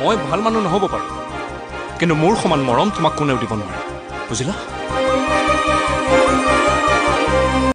মই ভাল মানুহ নহ'ব পাৰোঁ কিন্তু মোৰ সমান মৰম তোমাক কোনেও দিব নোৱাৰে বুজিলা